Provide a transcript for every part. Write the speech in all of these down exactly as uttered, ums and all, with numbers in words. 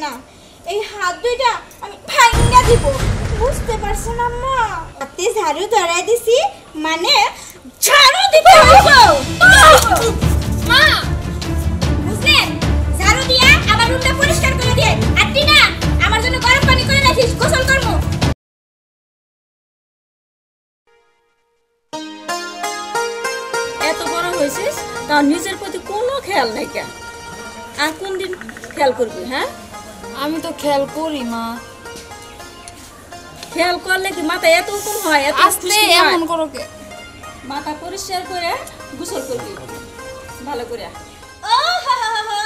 না, এই হাত দুইটা আমি ভাঙা দিব, বুঝতে পারছেন আম্মা? হাতে ঝাড়ু ধরাই দিছি মানে ঝাড়ু দিতে হইব। মা বুঝলেন? ঝাড়ু দিয়া আমার রুমটা পরিষ্কার করে দিয়ে আর টিনা আমার জন্য গরম পানি করে রাখিস, গোসল করব। এত বড় হয়েছিস তার নিজের প্রতি কোনো খেয়াল নাই কেন? আর কোন দিন খেয়াল করবি? হ্যাঁ, আমি তো খেয়াল করি মা। খেয়াল করলে কি মাথা এত কম হয়? এত আসলে এমন করো কে? মাথা পরিষ্কার করে গোসল করবি ভালো করে। ও হা হা হা,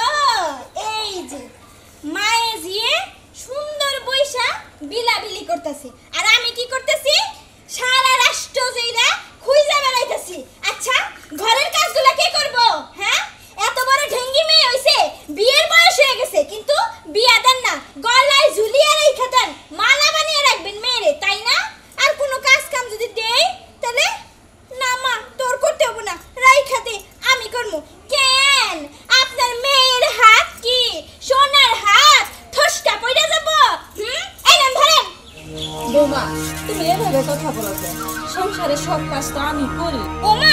এই যে মায়ে জিয়ে সুন্দর বইসা বিলাবিলি করতেছে আর আমি কি করতেছি? সারা রাষ্ট্র জেইরা খুইজা বেড়াইতেছি। আচ্ছা, ঘরের কাজগুলো কে করব? হ্যাঁ, এত বড় ঢেঙ্গি মেয়ে হইছে, বিয়ের বয়স হয়ে গেছে, কিন্তু বিয়া দেন না, গলায় ঝুলিয়ে রাইখা দেন, মালা বানিয়ে রাখবেন মেয়েরে, তাই না? আর কোনো কাজ কাম যদি দেই তাহলে না মা তোর করতে হবে না, রাইখা দে, আমি করব। কেন আপনার মেয়ের হাত কি সোনার হাত? ঠসকা পড়ে যাব। হুম, এই নেন ধরেন। বৌমা, তুমি এভাবে কথা বলো কেন? সংসারের সব কাজ তো আমি করি। ও মা,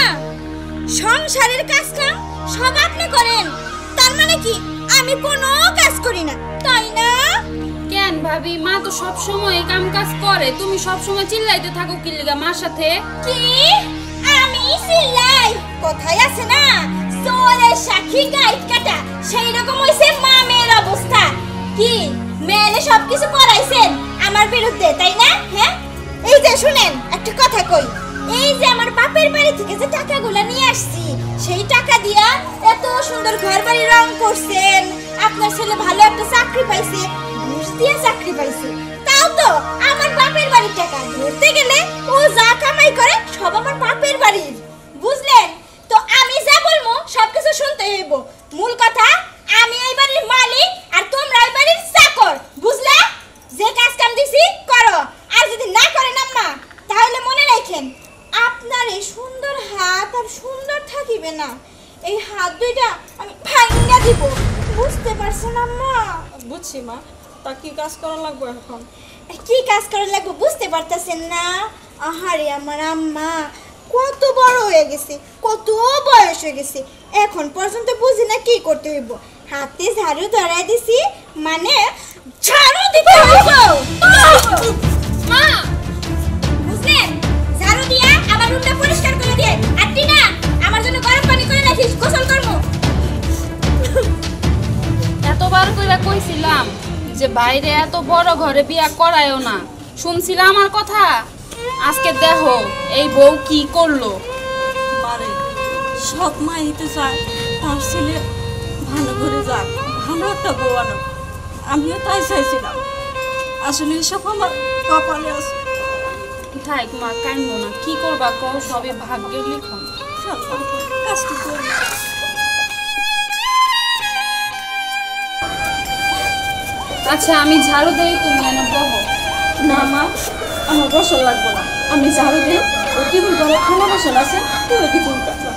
সংসারের কাজ কাম সব আপনি করেন, তার মানে কি আমি কোনো কাজ করি না, তাই না? কেন ভাবি, মা তো সব সময় কাম কাজ করে, তুমি সব সময় চিল্লাইতে থাকো কি লাগা মার সাথে? কি আমি চিল্লাই? কথাই আছে না, চোরের সাক্ষী গাইড কাটা, সেই রকম হইছে মা মেয়ের অবস্থা। কি মেয়েরে সবকিছু করাইছেন আমার বিরুদ্ধে, তাই না? হ্যাঁ, এই যে শুনেন একটা কথা কই, এই যে আমার বাপের বাড়ি থেকে যে টাকাগুলো নিয়ে আসছি, সেই টাকা দিয়া এত সুন্দর ঘর বাড়ি রং করছেন, আপনার ছেলে ভালো একটা চাকরি পাইছে, ঘুষ দিয়ে চাকরি পাইছে, তাও তো আমার বাপের বাড়ির টাকা। ধরতে গেলে ও যা কামাই করে সব আমার বাপের বাড়ির, বুঝলেন? তো আমি যা বলবো সবকিছু শুনতে হইব। মূল কথা, আমি এই বাড়ির মালিক আর তোমরা এই বাড়ির চাকর, বুঝলা? যে কাজ কাম দিছি করো, আর যদি না করেন আম্মা তাহলে মনে রাখেন আপনার এই সুন্দর হাত আর সুন্দর থাকিবে না, এই হাত দুইটা আমি ভাঙা দিব, বুঝতে পারছেন আম্মা? বুঝছি মা, তা কি কাজ করা লাগবে এখন? কি কাজ করা লাগবে বুঝতে পারতেছেন না? আহারে আমার আম্মা কত বড় হয়ে গেছে, কত বয়স হয়ে গেছে, এখন পর্যন্ত বুঝি না কি করতে হইব। হাতে ঝাড়ু ধরাই দিছি মানে ঝাড়ু দিতে হইব। মা বুঝলেন? ঝাড়ু দিয়া আমার রুমটা পরিষ্কার করে দিয়ে আর টিনা আমার জন্য গরম পানি করে রাখিস, গোসল করব। এতবার কইরা কইছিলাম যে বাইরে এত বড় ঘরে বিয়া করায়ও না, শুনছিলাম আমার কথা? আজকে দেখো এই বউ কি করলো। মারে সব মা হইতে চায় তার ছেলে ভালো করে যাক, ভালো একটা বউ আনো, আমিও তাই চাইছিলাম। আসলে এসব আমার কপালে আছে। থাক মা, কাইন্দ না, কি করবা কও, সবে ভাগ্যের লিখন। চল কাজটা করি। আচ্ছা আমি ঝাড়ু দেই, তুমি এনে বহো। না মা, আমার গোসল লাগবে না, আমি ঝাড়ু দিই, ওই টিফিন করে খানা গোসল আছে, তুই ওই টিফিন কাজ।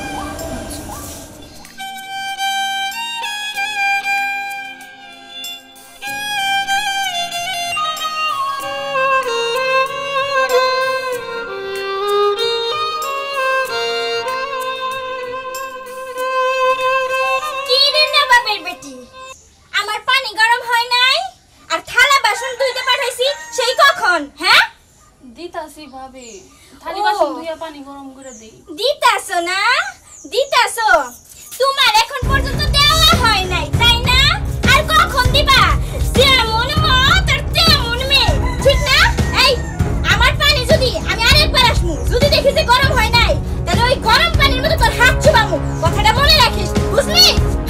দিতাছি ভাবি, থালি বাসন ধুইয়া পানি গরম করে দেই। দিতাছো না? দিতাছো? তোমার এখন পর্যন্ত দেওয়া হয় নাই, তাই না? আর কখন দিবা? যেমন মত আর তেমন মেয়ে, ঠিক না? এই আমার পানি যদি আমি আরেকবার আসমু, যদি দেখি যে গরম হয় নাই, তাহলে ওই গরম পানির মধ্যে তোর হাত চুবামু, কথাটা মনে রাখিস, বুঝলি?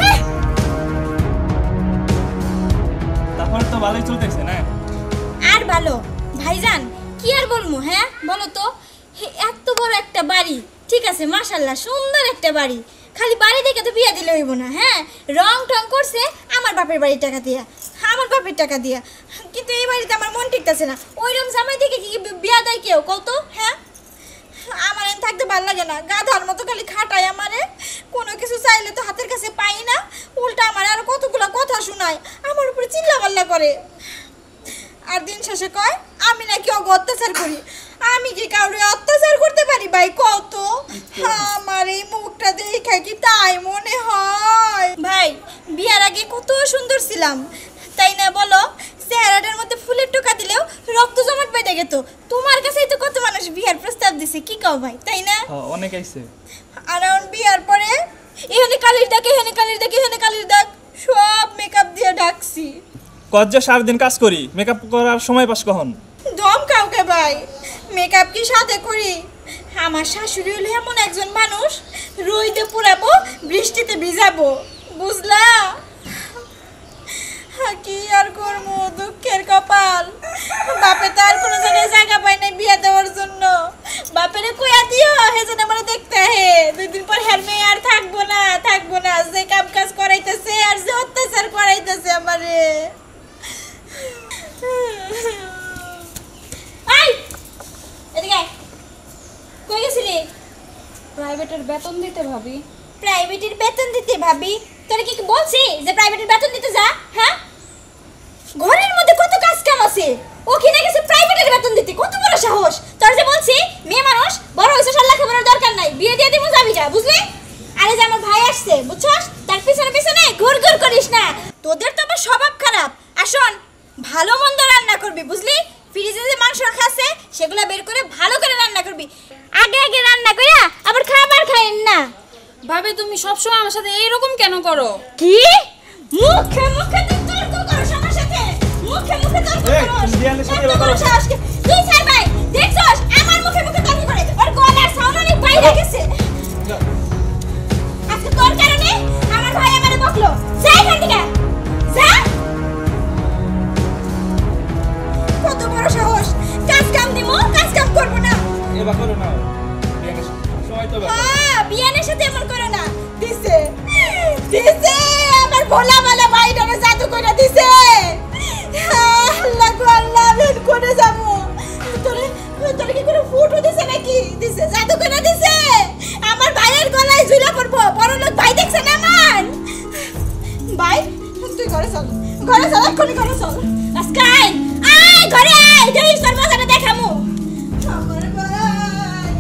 তারপর তো ভালোই চলতেছে না? আর ভালো ভাইজান, কি আর বলবো? হ্যাঁ বলো তো, এত বড় একটা বাড়ি, ঠিক আছে মাশাআল্লাহ সুন্দর একটা বাড়ি, খালি বাড়ি দেখে তো বিয়া দিলে হইব না। হ্যাঁ, রং টং করছে আমার বাপের বাড়ির টাকা দিয়া, আমার বাপের টাকা দিয়া, কিন্তু এই বাড়িতে আমার মন টিকতেছে না। ওইরকম জামাই দেখে কি বিয়া দেয় কেউ কত? হ্যাঁ আমার এখানে থাকতে ভালো লাগে না, গাধার মতো খালি খাটায় আমারে, কোনো কিছু চাইলে তো হাতের কাছে পাই না, উল্টা আমার আর কতগুলো কথা শোনায়, আমার উপরে চিল্লা পাল্লা করে। আর দিন শেষে কয় আমি নাকি ওকে অত্যাচার করি। আমি কি কাউরে অত্যাচার করতে পারি ভাই কত? আমার এই মুখটা দেখে কি তাই মনে হয়? ভাই বিয়ার আগে কত সুন্দর ছিলাম তাই না বলো? চেহারাটার মধ্যে ফুলের টোকা দিলেও রক্ত জমাট বেঁধে গেত। তোমার কাছেই তো কত মানুষ বিয়ার প্রস্তাব দিছে, কি কও ভাই তাই না? অনেক আইছে। আর এখন বিয়ার পরে এখানে কালির দাগ, এখানে কালির দাগ, এখানে কালির দাগ, সব মেকআপ দিয়ে ঢাকছি। কত সারাদিন কাজ করি, মেকআপ করার সময় পাস কখন? দম কাউকে ভাই, মেকআপ কি সাথে করি? আমার শাশুড়ি হলো এমন একজন মানুষ, রোদে পুরাবো বৃষ্টিতে ভিজাবো, বুঝলা? কি আর করবো, দুঃখের কপাল। বাপে তো আর কোনো জায়গায় জায়গা পায় নাই বিয়া দেওয়ার জন্য। বাপেরে কইয়া দিও হেজন আমার দেখতে হে, দুই দিন পর হের মেয়ে আর থাকবো না, থাকবো না, যে কাম কাজ করাইতেছে আর যে অত্যাচার করাইতেছে আমারে। আই এদিকে কই গেছিলি? প্রাইভেটের বেতন দিতে ভাবি। প্রাইভেটের বেতন দিতে ভাবি? তোরে কি বলছি যে প্রাইভেটের বেতন দিতে যা? হ্যাঁ, ঘরের মধ্যে কত কাজ কাম আছে, ও কিনে গেছে প্রাইভেটের বেতন দিতে, কত বড় সাহস! তোর যে বলছি মেয়ে মানুষ বড় হইছে, সাল্লা খাবারের দরকার নাই, বিয়ে দিয়ে দিমু যাবি যা, বুঝলি? আরে যে আমার ভাই আসছে বুঝছস, তার পিছনে পিছনে ঘুর ঘুর করিস না, তোদের তো আবার স্বভাব খারাপ। আসুন ভালো মন্দ রান্না করবি, বুঝলি? ফ্রিজে যে মাংস রাখা আছে সেগুলো বের করে ভালো করে রান্না করবি, আগে আগে রান্না করে আবার খাবার খাইন না। ভাবি তুমি সবসময় আমার সাথে এইরকম কেন করো? কি মুখে মুখে তুই তর্ক করছ আমার সাথে? মুখে মুখে তর্ক এই, করছ? তুমি বিয়ানের সাথে এত এবার বড় করো। সাহস কে? তুই ছাড় ভাই, দেখছস আমার মুখে মুখে তর্ক করে, ওর গলার সাউন্ড অনেক বাইরে গেছে। আজকে তোর কারণে আমার ভাই আমারে বকলো, যা এখান থেকে যা। কত বড় সাহস, কাজ কাম দিমু, কাজ কাম করব না। এবার করো না, বিয়ানের সময় তো ব্যাপার। হ্যাঁ, বিয়ানের সাথে এমন করে না। দিছে দিছে আমার ভোলা ভালা ভাইটারে জাদু করে দিছে। আল্লাহ গো আল্লাহ, আমি কোনে যাবো? তোরে তোরে কি করে ফুটো দিছে নাকি? দিছে, জাদু করে দিছে। আমার ভাইয়ের গলায় ঝুলা পড়বো, বড় লোক ভাই দেখছে না আমার ভাই। তুই ঘরে চল, ঘরে চল, এক্ষুনি ঘরে চল। আজকাই আয় ঘরে আয়, দেখিস তোর মজাটা দেখামু। আমার ভাই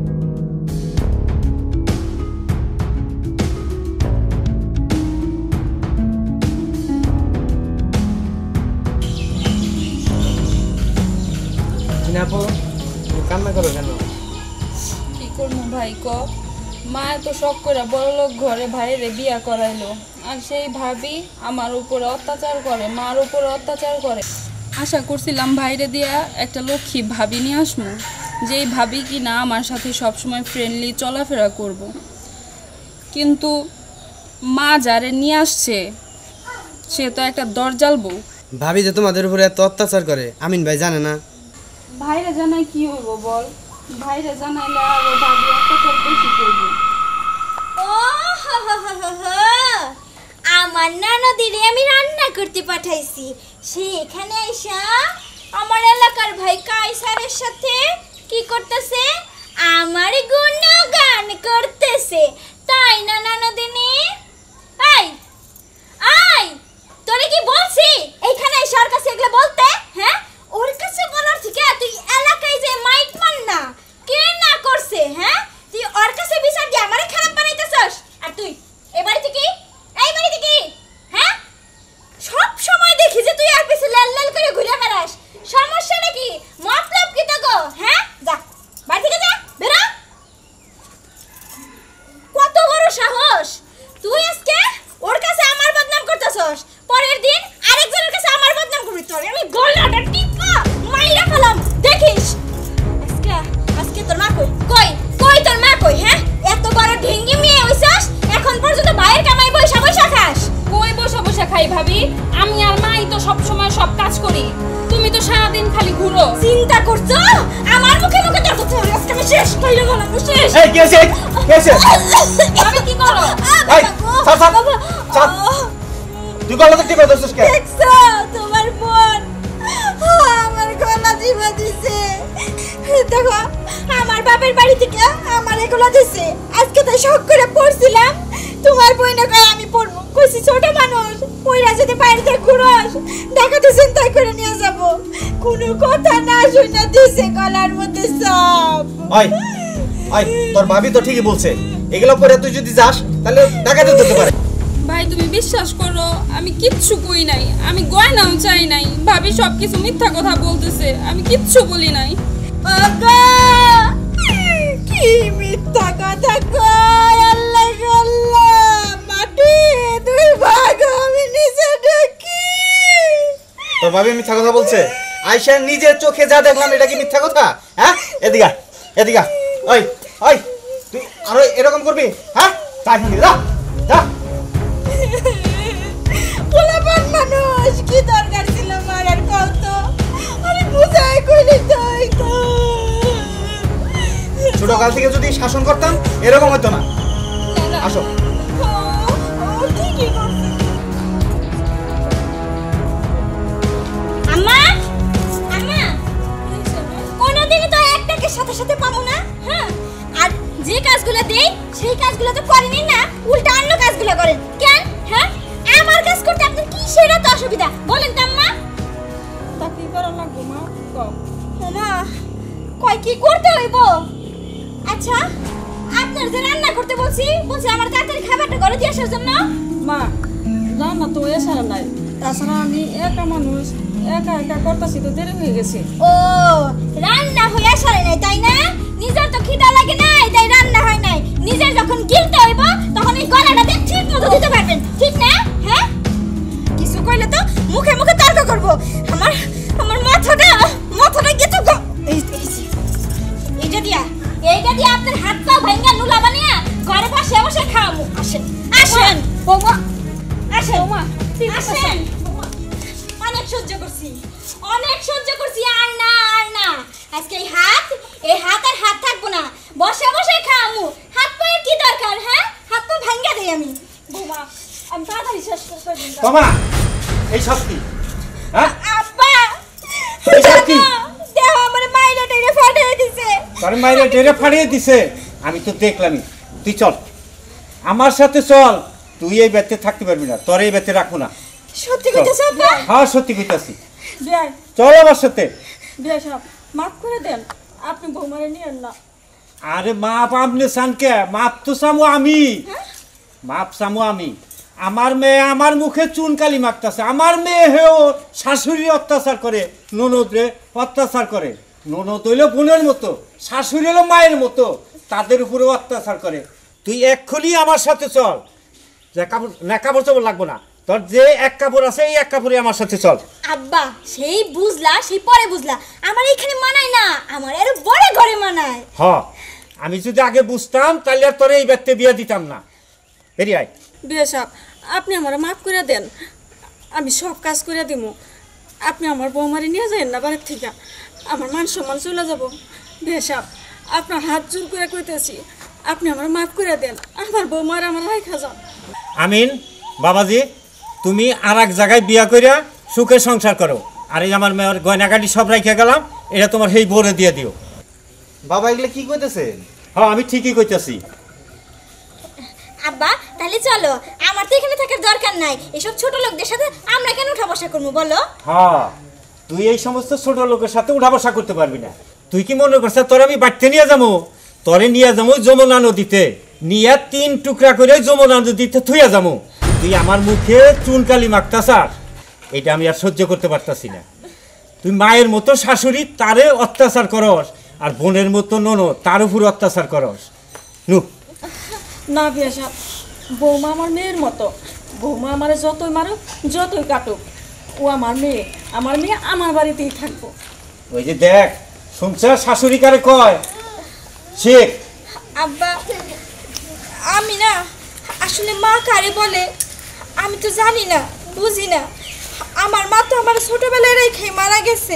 আপু কান্না করো কেন? কি করবো ভাই ক, মা এত শখ করে বড় লোক ঘরে ভাইরে বিয়া করাইলো, আর সেই ভাবি আমার উপরে অত্যাচার করে, মার উপরে অত্যাচার করে। আশা করছিলাম ভাইরে দিয়া একটা লক্ষ্মী ভাবি নিয়ে আসমু, যেই ভাবি কি না আমার সাথে সবসময় ফ্রেন্ডলি চলাফেরা করব। কিন্তু মা যারে নিয়ে আসছে সে তো একটা দরজাল বউ। ভাবি যে তোমাদের উপরে এত অত্যাচার করে আমিন ভাই জানে না? ভাইরে জানাই কি হইব বল, ভাইরে জানাইলে আরো ভাবি অত্যাচার বেশি করবে। ও হো হো হো হো হো, আমার ননদিরে আমি রান্না করতে পাঠাইছি, সে এখানে আইসা আমার এলাকার ভাই কাইসারের সাথে কি করতেছে? আমার গুণগান করতেছে, তাই না ননদিনী? আই আই তোরে কি বলছি এইখানে এসে ওর কাছে এগুলো বলতে? হ্যাঁ, ওর কাছে বলার থেকে তুই এলাকায় যে মাইক মান না কে না করছে? হ্যাঁ, তুই ওর কাছে বিচার দিয়ে আমারে খারাপ বানাইতেছস। আর তুই এই বাড়িতে কি, এই বাড়িতে কি? হ্যাঁ, সব সময় দেখি যে তুই আর পিছে লাল লাল করে ঘুরে বেড়াস, সমস্যা নাকি? মতলব কি তো গো? হ্যাঁ, যা বাড়ি থেকে যা, বেরো। কত বড় সাহস তুই আজকে ওর কাছে আমার বদনাম করতেছস, পরের দিন আরেকজনের কাছে আমার বদনাম করবি। তোর আমি গলাটা টিপা মাইরা ফেলাম, দেখিস। আজকে আজকে তোর মা কই কই কই তোর মা কই? হ্যাঁ, এত বড় ঢিঙ্গি মেয়ে হইছস, এখন পর্যন্ত বাইরের কামাই বইসা বইসা খাস। কই বসে বসে খাই ভাবি? আমি আর মাই তো সব সময় সব কাজ করি, তুমি তো সারাদিন খালি ঘুরো। চিন্তা করছো আমার মুখে মুখে তর্ক করতে? আজকে আমি শেষ কইরা গেলাম, শেষ। এই কি আছে, কি আছে? ভাবি কি করো? এই ছাড় ছাড় ছাড়, তুই গলাতে টিপে ধরছিস কেন? দেখছো তোমার বোন আমার গলা টিপে দিছে। দেখো আমার বাপের বাড়িতে এগুলো দিছে আজকে তাই শখ করে পড়ছিলাম তোমার বইনে কয় আমি পড়বো কইছি ছোট মানুষ পইরা যদি বাইরে ঘুরোস দেখাতে চিন্তা করে নিয়ে যাব কোনো কথা না শুনে দিছে গলার মধ্যে সব ওই ওই তোর ভাবি তো ঠিকই বলছে এগুলো পরে তুই যদি যাস তাহলে টাকা দিতে পারে ভাই তুমি বিশ্বাস করো আমি কিচ্ছু কই নাই আমি গয়নাও চাই নাই ভাবি সব কিছু মিথ্যা কথা বলতেছে আমি কিচ্ছু বলি নাই ওগো কি মিথ্যা কথা কয় আল্লাহ আল্লাহ মাটি দুই ভাগ আমি নিচে ঢুকি তোর ভাবি মিথ্যা কথা বলছে আয়শা নিজের চোখে যা দেখলাম এটা কি মিথ্যা কথা হ্যাঁ এদিকে এদিকে ওই ওই তুই আরো এরকম করবি হ্যাঁ তাই শুনি যা যা পোলাপান মানুষ কি দরকার ছিল মারার কত আরে বুঝাই কইলি তাই তো ছোট কাল থেকে যদি শাসন করতাম এরকম হতো না আসো ঠিকই করছে আম্মা আম্মা কোনোদিনই তো একটাকে সাথে সাথে পাবো না হ্যাঁ আর যে কাজগুলো দেই সেই কাজগুলো তো করেনি না উল্টা অন্য কাজগুলো করেন কেন হ্যাঁ আমার কাজ করতে আপনার কি সেটা তো অসুবিধা বলেন তো আম্মা তা কি করা লাগবে মা কও ওমা কয় কি করতে হইব আচ্ছা আপনার যে রান্না করতে বলছি বলছি আমার তাড়াতাড়ি খাবারটা ঘরে দিয়ে আসার জন্য মা রান্না তো এছাড়া নাই তাছাড়া আমি একা মানুষ একা একা করতেছি তো দেরি হয়ে গেছে ও রান্না হয়ে সারে নাই তাই না নিজের তো খিদা লাগে নাই তাই রান্না হয় নাই নিজের যখন গিলতে হইব তখন এই গলাটা দিয়ে ঠিক মতো দিতে পারবেন ঠিক না হ্যাঁ কিছু কইলে তো মুখে মুখে তর্ক করব আমার আমার মাথাটা মাথাটা গেছে গো এই এই যে, এইটা দিয়া এইটা দিয়া আপনার হাত পা ভাঙা নুলা বানিয়া ঘরে বসে বসে খাওয়াবো আসেন আসেন বৌমা আসেন বৌমা আসেন অনেক সহ্য করছি অনেক সহ্য করছি আর না আর না আজকে এই হাত এই হাত আর হাত থাকবো না বসে বসে খাওয়ামু হাত পায়ের কি দরকার হ্যাঁ হাত পা ভাঙা দেই আমি বৌমা আমি তাড়াতাড়ি শেষ করে দিন তোমা এই সব কি হ্যাঁ আব্বা এই সব কি দেহ আমার মাইরে টেরে ফাটিয়ে দিছে তোর মাইরে টেরে ফাটিয়ে দিছে আমি তো দেখলামই তুই চল আমার সাথে চল তুই এই বেতে থাকতে পারবি না তোর এই বেতে রাখবো না সত্যি কইতেছ আব্বা হ্যাঁ সত্যি কইতাছি বিয়াই চল আমার সাথে বিয়াই সাহেব মাফ করে দেন আপনি বৌমারে নিয়েন না আরে মাপ আপনি সানকে মাপ তো চামো আমি মাপ চামো আমি আমার মেয়ে আমার মুখে চুনকালি মাখতেছে আমার মেয়ে হেও শাশুড়ি অত্যাচার করে ননদ রে অত্যাচার করে ননদ হইলো বোনের মতো শাশুড়ি হলো মায়ের মতো তাদের উপরে অত্যাচার করে তুই এক্ষুনি আমার সাথে চল যে কাপড় না কাপড় চাপড় লাগবো না তোর যে এক কাপড় আছে এই এক কাপড়ে আমার সাথে চল আব্বা সেই বুঝলা সেই পরে বুঝলা আমার এখানে মানায় না আমার আরো বড় ঘরে মানায় হ আমি যদি আগে বুঝতাম তাহলে আর তোর এই ব্যক্তি বিয়ে দিতাম না বেরিয়ে আয় বিয়াই সাহেব আপনি আমার মাফ করে দেন আমি সব কাজ করে দিব আপনি আমার বৌমারে নিয়ে যাবেন না বাড়ির থেকে আমার মান সম্মান চলে যাব বিয়াই সাহেব আপনার হাত জোর করে কইতেছি আপনি আমার মাফ করে দেন আমার বৌমার আমার রাইখা যান আমিন বাবাজি তুমি আর এক জায়গায় বিয়া কইরা সুখে সংসার করো আর এই আমার মেয়ের গয়নাগাটি সব রাইখা গেলাম এটা তোমার সেই বোরে দিয়ে দিও বাবা এগুলো কি কইতেছে হ্যাঁ আমি ঠিকই কইতাছি আব্বা তাহলে চলো আমার তো এখানে থাকার দরকার নাই এসব ছোট লোকদের সাথে আমরা কেন উঠা বসা করবো বলো হ্যাঁ তুই এই সমস্ত ছোট লোকের সাথে উঠা বসা করতে পারবি না তুই কি মনে করছিস তোর আমি বাড়তে নিয়ে যাবো তোরে নিয়ে যাবো যমুনা নদীতে নিয়ে তিন টুকরা করে যমুনা নদীতে থুইয়া যাবো তুই আমার মুখে চুনকালি মাখতাছাস এটা আমি আর সহ্য করতে পারতাছি না তুই মায়ের মতো শাশুড়ি তারে অত্যাচার করস আর বোনের মতো ননদ তার উপর অত্যাচার করস নু না বিয়া সাহেব বৌমা আমার মেয়ের মতো বৌমা আমার যতই মারুক যতই কাটুক ও আমার মেয়ে আমার মেয়ে আমার বাড়িতেই থাকবো ওই যে দেখ শুনছ শাশুড়ি কারে কয় শেখ আব্বা আমি না আসলে মা কারে বলে আমি তো জানি না বুঝি না আমার মা তো আমার ছোটবেলায় রেখে মারা গেছে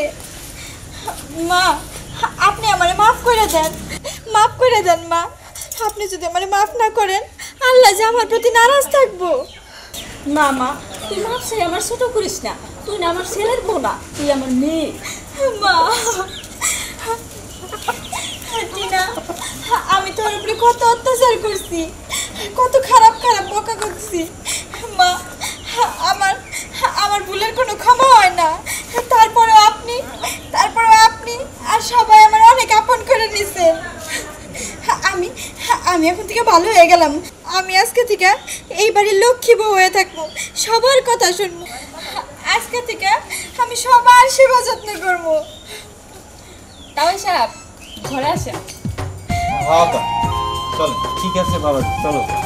মা আপনি আমারে মাফ করে দেন মাফ করে দেন মা আপনি যদি আমারে মাফ না করেন আল্লাহ যে আমার প্রতি নারাজ থাকবো না মা তুই মাপ চাই আমার ছোট করিস না তুই না আমার ছেলের বউ না তুই আমার মেয়ে মা টিনা আমি তোর উপরে কত অত্যাচার করছি, কত খারাপ খারাপ বকা করছি। মা, আমার আমার ভুলের কোনো ক্ষমা হয় না। তারপরেও আপনি তারপরেও আপনি আর সবাই আমার অনেক আপন করে নিছেন। আমি আমি এখন থেকে ভালো হয়ে গেলাম। আমি আজকে থেকে এই বাড়ির লক্ষ্মী বউ হয়ে থাকবো, সবার কথা শুনবো। আজকে থেকে আমি সবার সেবা যত্ন করবো। তাই সাহেব ঘরে আসেন। হ্যাঁ তো চল। ঠিক আছে বাবা, চলো।